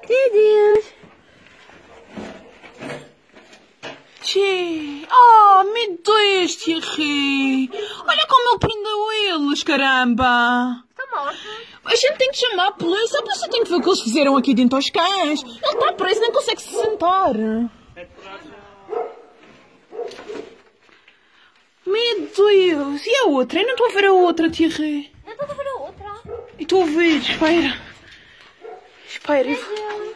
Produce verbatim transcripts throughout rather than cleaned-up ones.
Meu Deus. Tchê. Oh, meu Deus, Thierry. Olha como ele prendeu eles, caramba. Estão mortos. A gente tem que chamar a polícia. A polícia tem que ver o que eles fizeram aqui dentro aos cães. Ele está preso, nem consegue se sentar. Meu Deus. E a outra? Eu não estou a ver a outra, Thierry. Eu estou a ver a outra. E estou a ver. Espera. Espera. Eu...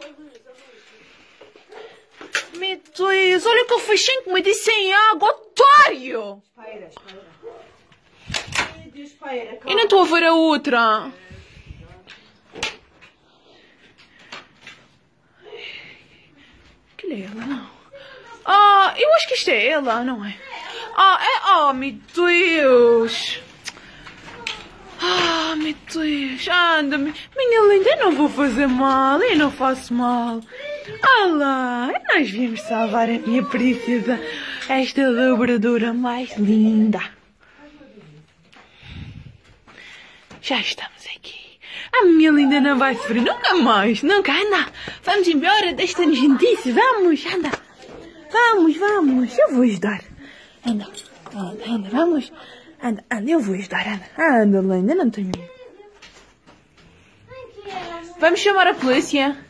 Meu Deus. Olha o que ele fez sem comida e sem água. Otário. Espera, espera. Meu Deus, espera. Calma. Eu não estou a ver a outra. Que é ela, não? Ah, eu acho que isto é ela, não é? Ah, é... Oh, meu Deus. Ah, meu Deus. Anda, minha linda, eu não vou fazer mal. Eu não faço mal. Olá, nós viemos salvar a minha princesa. Esta dobradura mais linda. Já estamos aqui. A minha linda não vai sofrer nunca mais. Nunca, anda. Vamos embora desta gentice. Vamos, anda. Vamos, vamos. Eu vou ajudar. Anda, anda, anda. Vamos. Anda, anda. Eu vou ajudar. Anda, anda, linda. Não tenho medo. Vamos chamar a polícia.